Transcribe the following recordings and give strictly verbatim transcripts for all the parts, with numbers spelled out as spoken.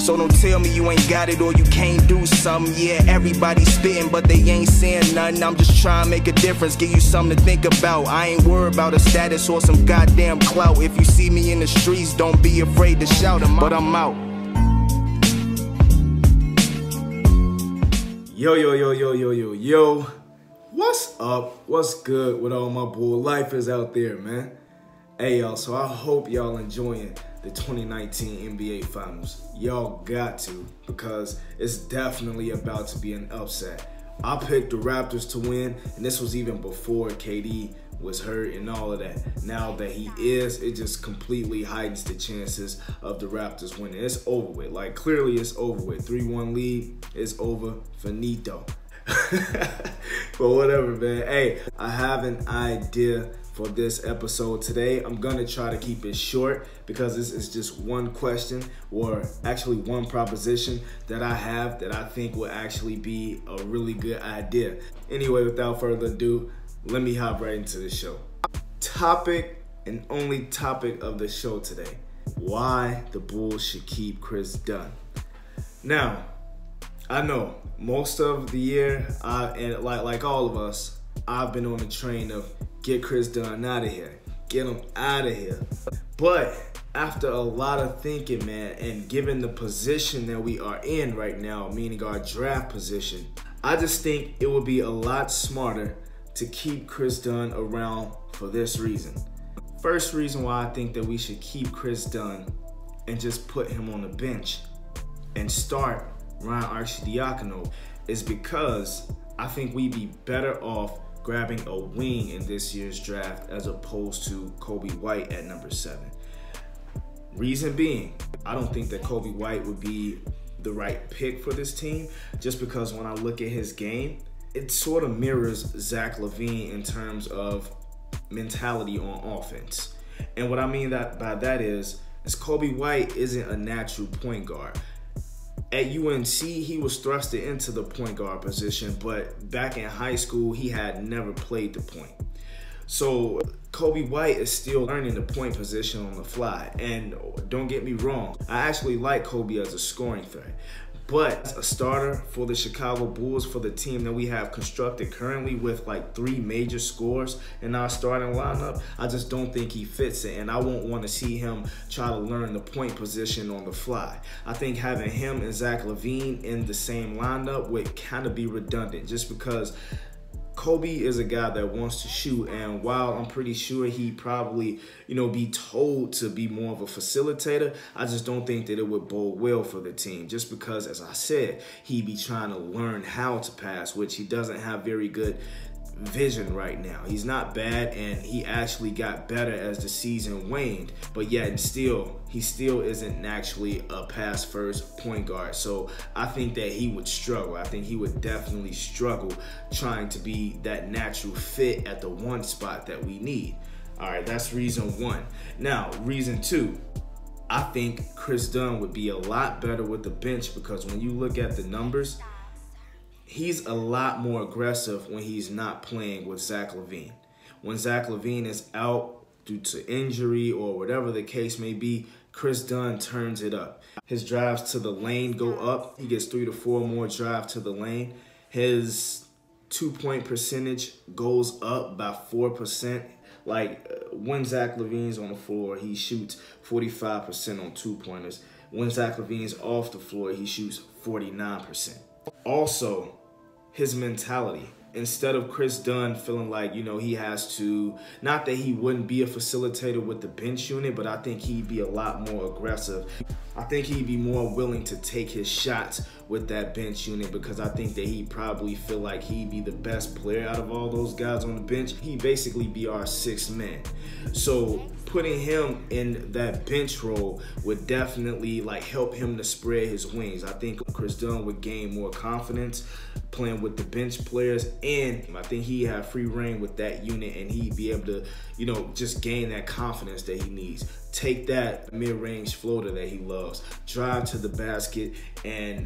So don't tell me you ain't got it or you can't do something. Yeah, everybody spitting, but they ain't saying nothing. I'm just trying to make a difference, give you something to think about. I ain't worried about a status or some goddamn clout. If you see me in the streets, don't be afraid to shout, but I'm out. Yo, yo, yo, yo, yo, yo, yo. What's up? What's good with all my bull lifers out there, man? Hey, y'all, so I hope y'all enjoying the twenty nineteen N B A Finals. Y'all got to, because it's definitely about to be an upset. I picked the Raptors to win, and this was even before K D was hurt and all of that. Now that he is, it just completely heightens the chances of the Raptors winning. It's over with. Like, clearly it's over with. three one lead is over. Finito. But whatever, man. Hey, I have an idea for this episode today. I'm gonna try to keep it short because this is just one question, or actually one proposition that I have that I think will actually be a really good idea. Anyway, without further ado, let me hop right into the show. Topic and only topic of the show today: why the Bulls should keep Kris Dunn. Now, I know most of the year, I, and like like all of us, I've been on the train of get Kris Dunn out of here, get him out of here. But after a lot of thinking, man, and given the position that we are in right now, meaning our draft position, I just think it would be a lot smarter to keep Kris Dunn around for this reason. First reason why I think that we should keep Kris Dunn and just put him on the bench and start Ryan Arcidiacono is because I think we'd be better off grabbing a wing in this year's draft as opposed to Coby White at number seven. Reason being, I don't think that Coby White would be the right pick for this team, just because when I look at his game, it sort of mirrors Zach LaVine in terms of mentality on offense. And what I mean that by that is, is Coby White isn't a natural point guard. At U N C, he was thrusted into the point guard position, but back in high school, he had never played the point. So Coby White is still learning the point position on the fly. And don't get me wrong, I actually like Coby as a scoring threat. But as a starter for the Chicago Bulls, for the team that we have constructed currently with like three major scores in our starting lineup, I just don't think he fits it, and I won't want to see him try to learn the point position on the fly. I think having him and Zach LaVine in the same lineup would kind of be redundant, just because Coby is a guy that wants to shoot, and while I'm pretty sure he'd probably, you know, be told to be more of a facilitator, I just don't think that it would bode well for the team, just because, as I said, he'd be trying to learn how to pass, which he doesn't have very good vision right now. He's not bad, and he actually got better as the season waned, but yet and still he still isn't actually a pass first point guard. So I think that he would struggle. I think he would definitely struggle trying to be that natural fit at the one spot that we need. All right, that's reason one. Now, reason two, I think Kris Dunn would be a lot better with the bench, because when you look at the numbers, he's a lot more aggressive when he's not playing with Zach LaVine. When Zach LaVine is out due to injury or whatever the case may be, Kris Dunn turns it up. His drives to the lane go up. He gets three to four more drives to the lane. His two-point percentage goes up by four percent. Like, when Zach LaVine's on the floor, he shoots forty-five percent on two-pointers. When Zach LaVine's off the floor, he shoots forty-nine percent. Also, his mentality. Instead of Kris Dunn feeling like, you know, he has to, not that he wouldn't be a facilitator with the bench unit, but I think he'd be a lot more aggressive. I think he'd be more willing to take his shots with that bench unit, because I think that he'd probably feel like he'd be the best player out of all those guys on the bench. He'd basically be our sixth man. So putting him in that bench role would definitely like help him to spread his wings. I think Kris Dunn would gain more confidence playing with the bench players, and I think he had free reign with that unit, and he'd be able to, you know, just gain that confidence that he needs. Take that mid-range floater that he loves, drive to the basket, and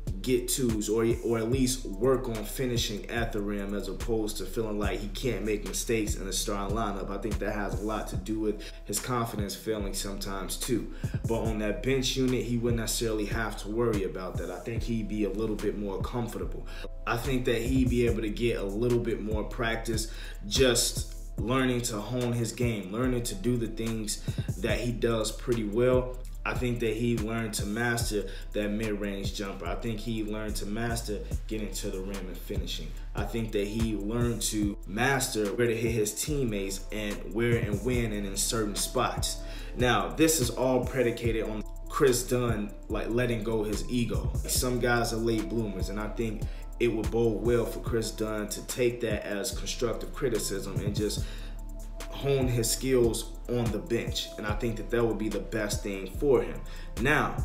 get twos or or at least work on finishing at the rim as opposed to feeling like he can't make mistakes in the starting lineup. I think that has a lot to do with his confidence failing sometimes too. But on that bench unit, he wouldn't necessarily have to worry about that. I think he'd be a little bit more comfortable. I think that he'd be able to get a little bit more practice just learning to hone his game, learning to do the things that he does pretty well. I think that he learned to master that mid-range jumper. I think he learned to master getting to the rim and finishing. I think that he learned to master where to hit his teammates and where and when and in certain spots. Now, this is all predicated on Kris Dunn like letting go his ego. Some guys are late bloomers, and I think it would bode well for Kris Dunn to take that as constructive criticism and just hone his skills on the bench. And I think that that would be the best thing for him. Now,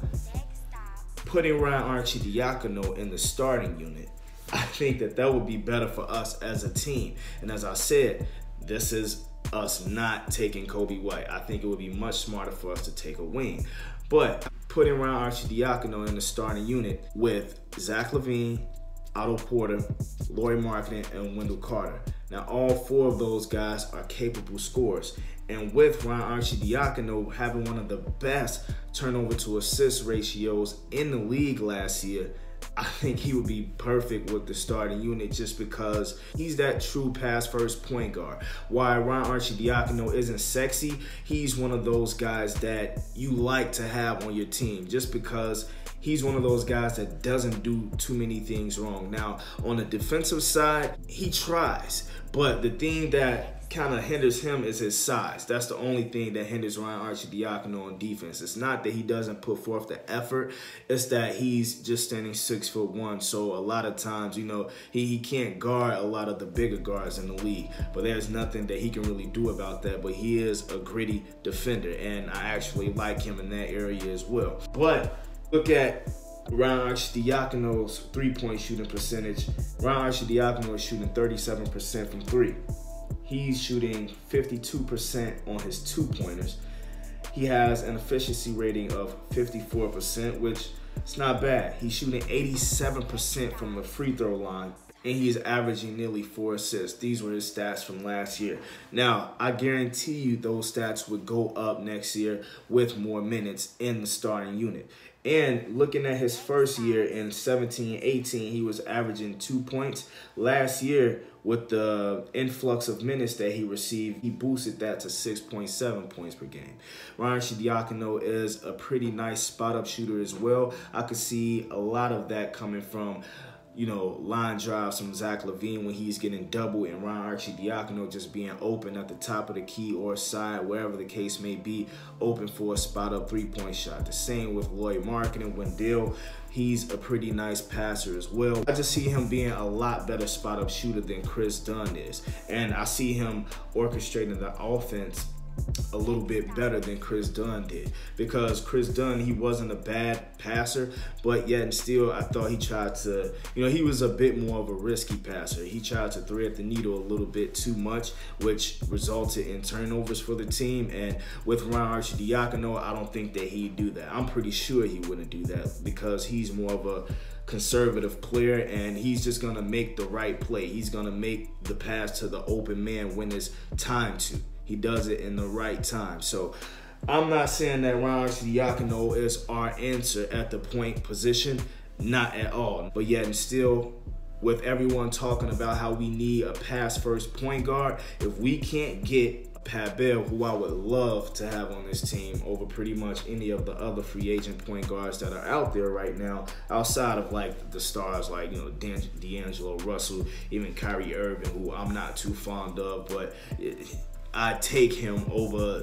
putting Ryan Arcidiacono in the starting unit, I think that that would be better for us as a team. And as I said, this is us not taking Coby White. I think it would be much smarter for us to take a wing. But putting Ryan Arcidiacono in the starting unit with Zach LaVine, Otto Porter, Lauri Markkanen, and Wendell Carter. Now, all four of those guys are capable scorers. And with Ryan Arcidiacono having one of the best turnover to assist ratios in the league last year, I think he would be perfect with the starting unit just because he's that true pass-first point guard. While Ryan Arcidiacono isn't sexy, he's one of those guys that you like to have on your team just because he's one of those guys that doesn't do too many things wrong. Now, on the defensive side, he tries, but the thing that kind of hinders him is his size. That's the only thing that hinders Ryan Arcidiacono on defense. It's not that he doesn't put forth the effort, it's that he's just standing six foot one. So a lot of times, you know, he, he can't guard a lot of the bigger guards in the league, but there's nothing that he can really do about that. But he is a gritty defender, and I actually like him in that area as well. But look at Ryan Arcidiacono's three-point shooting percentage. Ryan Arcidiacono is shooting thirty-seven percent from three. He's shooting fifty-two percent on his two-pointers. He has an efficiency rating of fifty-four percent, which is not bad. He's shooting eighty-seven percent from the free throw line, and he's averaging nearly four assists. These were his stats from last year. Now, I guarantee you those stats would go up next year with more minutes in the starting unit. And looking at his first year in seventeen eighteen, he was averaging two points. Last year, with the influx of minutes that he received, he boosted that to six point seven points per game. Ryan Arcidiacono is a pretty nice spot-up shooter as well. I could see a lot of that coming from, you know, line drives from Zach LaVine when he's getting double, and Ryan Arcidiacono just being open at the top of the key or side, wherever the case may be, open for a spot-up three-point shot. The same with Lauri Markkanen. Wendell, he's a pretty nice passer as well. I just see him being a lot better spot-up shooter than Kris Dunn is, and I see him orchestrating the offense a little bit better than Kris Dunn did, because Kris Dunn, he wasn't a bad passer, but yet and still I thought he tried to, you know, he was a bit more of a risky passer. He tried to thread the needle a little bit too much, which resulted in turnovers for the team. And with Ryan Arcidiacono, I don't think that he'd do that. I'm pretty sure he wouldn't do that because he's more of a conservative player, and he's just gonna make the right play. He's gonna make the pass to the open man when it's time to. He does it in the right time. So I'm not saying that Ryan Arcidiacono is our answer at the point position, not at all. But yet and still, with everyone talking about how we need a pass-first point guard, if we can't get Pat Bev, who I would love to have on this team over pretty much any of the other free agent point guards that are out there right now, outside of like the stars like, you know, D'Angelo Russell, even Kyrie Irving, who I'm not too fond of, but it, I take him over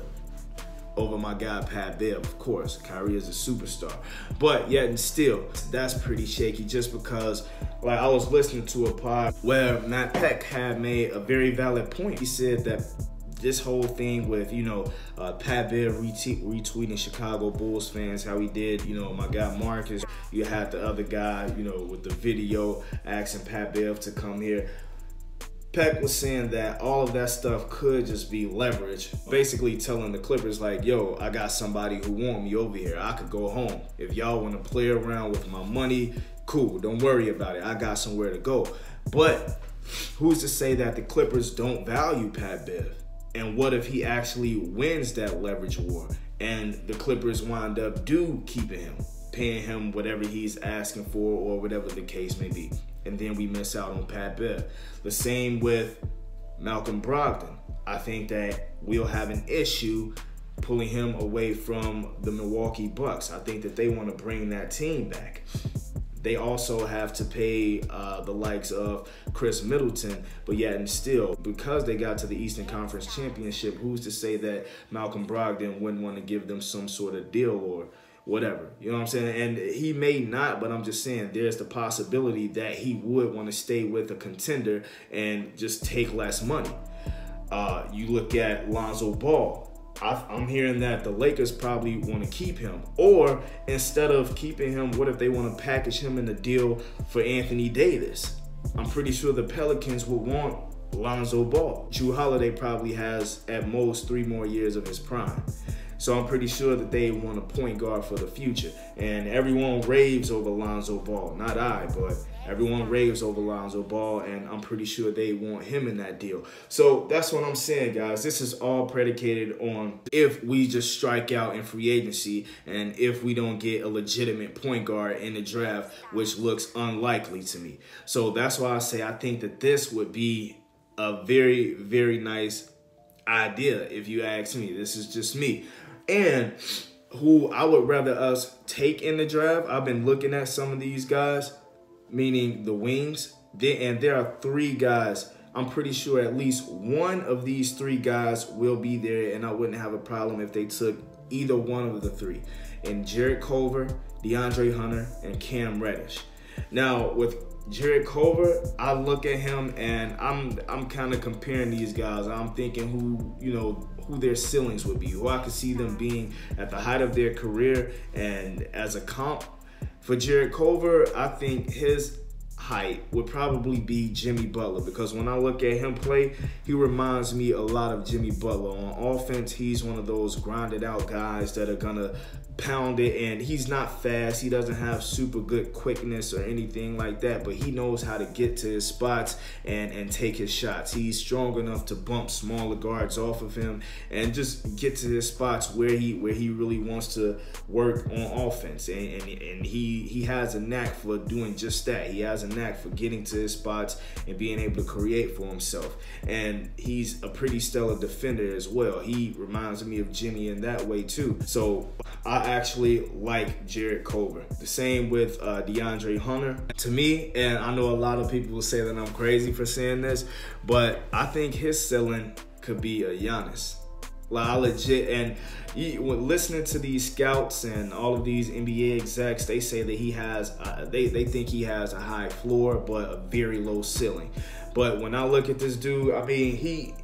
over my guy Pat Bev, of course. Kyrie is a superstar. But yet and still, that's pretty shaky just because, like, I was listening to a pod where Matt Peck had made a very valid point. He said that this whole thing with, you know, uh, Pat Bev retweeting Chicago Bulls fans, how he did, you know, my guy Marcus, you had the other guy, you know, with the video asking Pat Bev to come here. Peck was saying that all of that stuff could just be leverage, basically telling the Clippers like, yo, I got somebody who want me over here. I could go home. If y'all want to play around with my money, Cool, don't worry about it. I got somewhere to go. But who's to say that the Clippers don't value Pat Bev? And what if he actually wins that leverage war and the Clippers wind up do keeping him, paying him whatever he's asking for or whatever the case may be, and then we miss out on Pat Bev? The same with Malcolm Brogdon. I think that we'll have an issue pulling him away from the Milwaukee Bucks. I think that they want to bring that team back. They also have to pay uh, the likes of Chris Middleton, but yet and still, because they got to the Eastern Conference Championship, who's to say that Malcolm Brogdon wouldn't want to give them some sort of deal or whatever? You know what I'm saying? And he may not, but I'm just saying there's the possibility that he would want to stay with a contender and just take less money. Uh, you look at Lonzo Ball. I'm hearing that the Lakers probably want to keep him. Or instead of keeping him, what if they want to package him in a deal for Anthony Davis? I'm pretty sure the Pelicans would want Lonzo Ball. Jrue Holiday probably has at most three more years of his prime. So I'm pretty sure that they want a point guard for the future. And everyone raves over Lonzo Ball. Not I, but everyone raves over Lonzo Ball, and I'm pretty sure they want him in that deal. So that's what I'm saying, guys. This is all predicated on if we just strike out in free agency and if we don't get a legitimate point guard in the draft, which looks unlikely to me. So that's why I say I think that this would be a very, very nice idea, if you ask me. This is just me. And who I would rather us take in the draft, I've been looking at some of these guys, meaning the wings, and there are three guys. I'm pretty sure at least one of these three guys will be there, and I wouldn't have a problem if they took either one of the three. And Jarrett Culver, DeAndre Hunter, and Cam Reddish. Now, with Jarrett Culver, I look at him and I'm I'm kind of comparing these guys. I'm thinking who, you know, who their ceilings would be, who I could see them being at the height of their career. And as a comp for Jarrett Culver, I think his height would probably be Jimmy Butler, because when I look at him play, he reminds me a lot of Jimmy Butler. On offense, he's one of those grinded out guys that are gonna pound it, and he's not fast. He doesn't have super good quickness or anything like that, but he knows how to get to his spots and and take his shots. He's strong enough to bump smaller guards off of him and just get to his spots where he where he really wants to work on offense. And and, and he he has a knack for doing just that. He has a knack for getting to his spots and being able to create for himself. And he's a pretty stellar defender as well. He reminds me of Jimmy in that way too. So I actually like Jarrett Culver. The same with uh, DeAndre Hunter. To me, and I know a lot of people will say that I'm crazy for saying this, but I think his ceiling could be a Giannis. Like, I legit, and he, when listening to these scouts and all of these N B A execs, they say that he has, uh, they, they think he has a high floor, but a very low ceiling. But when I look at this dude, I mean, he,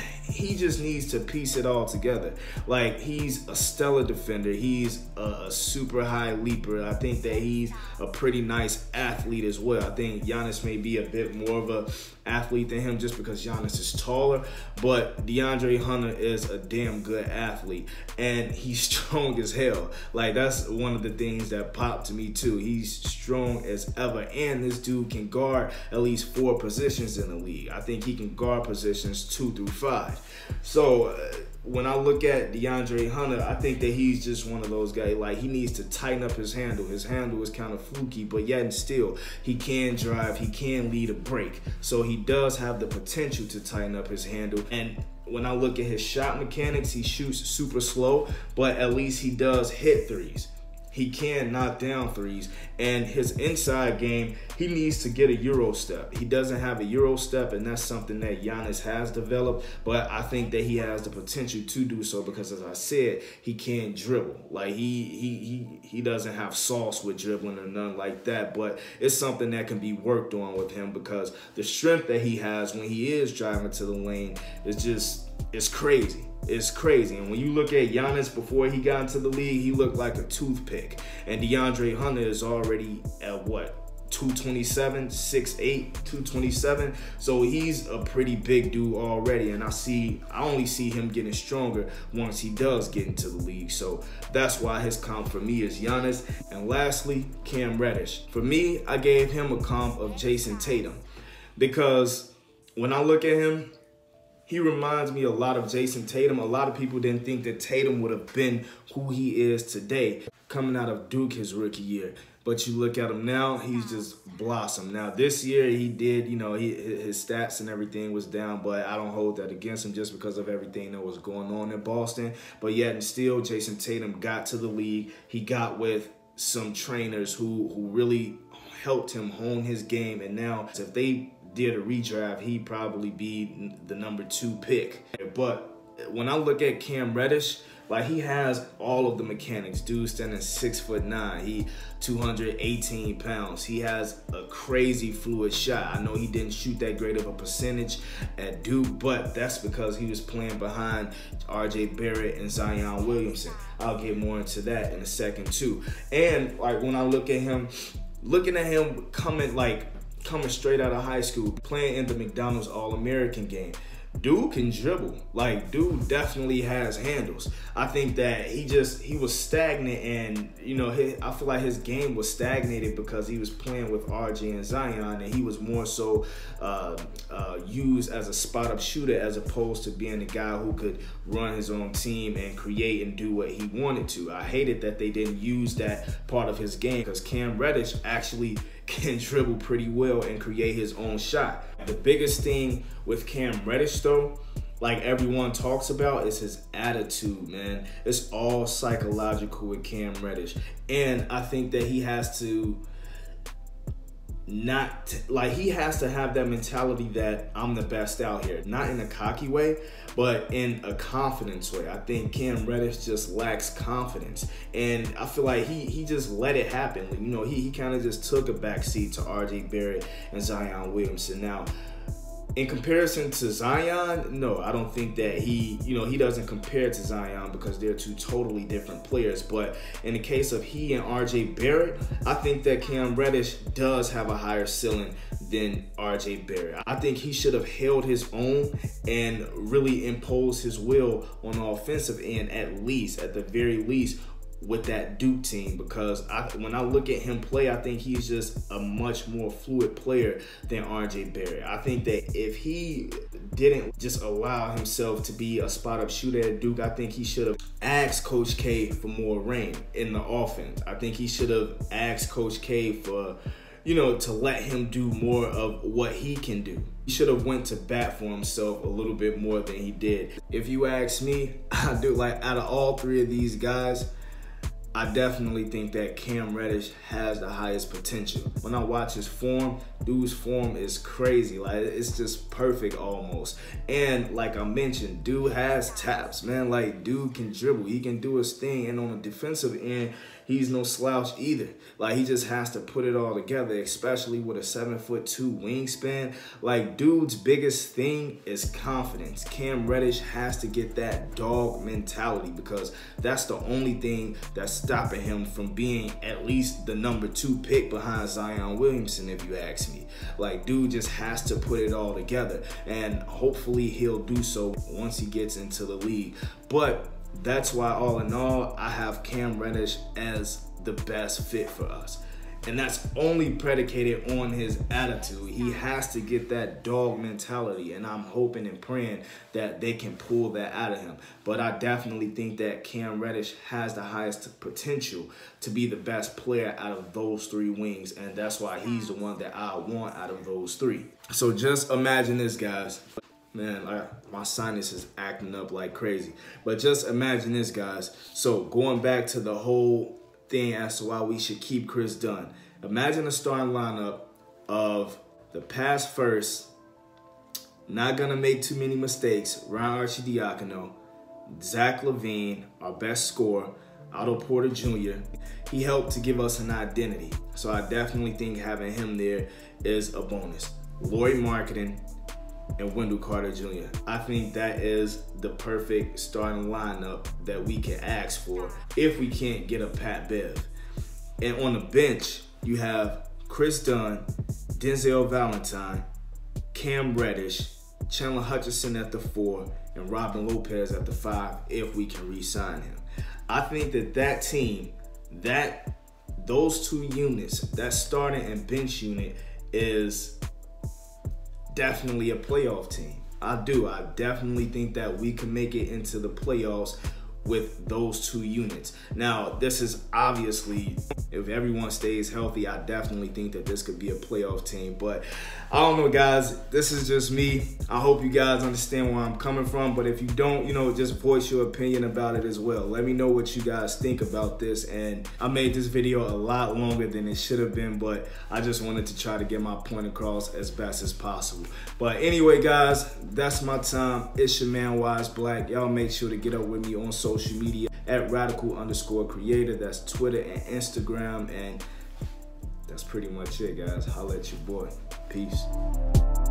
he just needs to piece it all together. Like, he's a stellar defender. He's a, a super high leaper. I think that he's a pretty nice athlete as well. I think Giannis may be a bit more of a athlete than him just because Giannis is taller, but DeAndre Hunter is a damn good athlete, and he's strong as hell. Like, that's one of the things that popped to me too. He's strong as ever, and this dude can guard at least four positions in the league. I think he can guard positions two through five. So uh, when I look at DeAndre Hunter, I think that he's just one of those guys. Like, he needs to tighten up his handle. His handle is kind of fluky, but yet and still, he can drive, he can lead a break. So he does have the potential to tighten up his handle. And when I look at his shot mechanics, he shoots super slow, but at least he does hit threes. He can knock down threes, and his inside game, he needs to get a Euro step. He doesn't have a Euro step, and that's something that Giannis has developed, but I think that he has the potential to do so because, as I said, he can dribble. Like, he he he he doesn't have sauce with dribbling or nothing like that, but it's something that can be worked on with him because the strength that he has when he is driving to the lane is just, it's crazy. It's crazy. And when you look at Giannis before he got into the league, he looked like a toothpick. And DeAndre Hunter is already at what? two twenty-seven, six eight, two twenty-seven. So he's a pretty big dude already, and I see I only see him getting stronger once he does get into the league. So that's why his comp for me is Giannis. And lastly, Cam Reddish. For me, I gave him a comp of Jason Tatum, because when I look at him, he reminds me a lot of Jason Tatum. A lot of people didn't think that Tatum would have been who he is today coming out of Duke his rookie year. But you look at him now, he's just blossomed. Now, this year he did, you know, he, his stats and everything was down, but I don't hold that against him just because of everything that was going on in Boston. But yet and still, Jason Tatum got to the league. He got with some trainers who, who really helped him hone his game. And now, if they did a redraft, he'd probably be the number two pick. But when I look at Cam Reddish, like, he has all of the mechanics. Dude standing six foot nine. He two hundred eighteen pounds. He has a crazy fluid shot. I know he didn't shoot that great of a percentage at Duke, but that's because he was playing behind R J Barrett and Zion Williamson. I'll get more into that in a second too. And like, when I look at him, looking at him coming like coming straight out of high school, playing in the McDonald's All-American game. Dude can dribble. Like, dude definitely has handles. I think that he just, he was stagnant, and, you know, his, I feel like his game was stagnated because he was playing with R J and Zion, and he was more so uh, uh, used as a spot-up shooter as opposed to being the guy who could run his own team and create and do what he wanted to. I hated that they didn't use that part of his game, because Cam Reddish actually can dribble pretty well and create his own shot. The biggest thing with Cam Reddish, though, like everyone talks about, is his attitude, man. It's all psychological with Cam Reddish. And I think that he has to not, like, he has to have that mentality that I'm the best out here. Not in a cocky way, but in a confidence way. I think Cam Reddish just lacks confidence. And I feel like he he just let it happen. You know, he, he kind of just took a backseat to R J Barrett and Zion Williamson. Now, in comparison to Zion, no, I don't think that he, you know, he doesn't compare to Zion because they're two totally different players. But in the case of he and R J Barrett, I think that Cam Reddish does have a higher ceiling than R J Barrett. I think he should have held his own and really imposed his will on the offensive end, at least, at the very least, with that Duke team, because I, when I look at him play, I think he's just a much more fluid player than R J Barrett. I think that if he didn't just allow himself to be a spot-up shooter at Duke, I think he should have asked Coach K for more reign in the offense. I think he should have asked Coach K for, you know, to let him do more of what he can do. He should have went to bat for himself a little bit more than he did. If you ask me, I do, like, out of all three of these guys, I definitely think that Cam Reddish has the highest potential. When I watch his form, dude's form is crazy. Like, it's just perfect almost. And like I mentioned, dude has taps, man. Like, dude can dribble. He can do his thing. And on the defensive end, he's no slouch either. Like, he just has to put it all together, especially with a seven foot two wingspan. Like, dude's biggest thing is confidence. Cam Reddish has to get that dog mentality, because that's the only thing that's stopping him from being at least the number two pick behind Zion Williamson, if you ask me. Like, dude just has to put it all together, and hopefully he'll do so once he gets into the league. But that's why, all in all, I have Cam Reddish as the best fit for us. And that's only predicated on his attitude. He has to get that dog mentality, and I'm hoping and praying that they can pull that out of him. But I definitely think that Cam Reddish has the highest potential to be the best player out of those three wings, and that's why he's the one that I want out of those three. So just imagine this, guys. Man, like, my sinus is acting up like crazy. But just imagine this, guys. So going back to the whole thing as to why we should keep Chris Dunn. Imagine a starting lineup of the pass first, not gonna make too many mistakes, Ryan Arcidiacono, Zach LaVine, our best scorer, Otto Porter Junior He helped to give us an identity. So I definitely think having him there is a bonus. Lauri Markkanen and Wendell Carter Junior I think that is the perfect starting lineup that we can ask for if we can't get a Pat Bev. And on the bench, you have Chris Dunn, Denzel Valentine, Cam Reddish, Chandler Hutchison at the four, and Robin Lopez at the five if we can re-sign him. I think that that team, that those two units, that starting and bench unit is definitely a playoff team. I do. I definitely think that we can make it into the playoffs with those two units. Now, this is obviously, if everyone stays healthy, I definitely think that this could be a playoff team. But I don't know, guys. This is just me. I hope you guys understand where I'm coming from. But if you don't, you know, just voice your opinion about it as well. Let me know what you guys think about this. And I made this video a lot longer than it should have been, but I just wanted to try to get my point across as best as possible. But anyway, guys, that's my time. It's your man, Wise Black. Y'all make sure to get up with me on social media at radical underscore creator. That's Twitter and Instagram. And that's pretty much it, guys. Holla at your boy. Peace.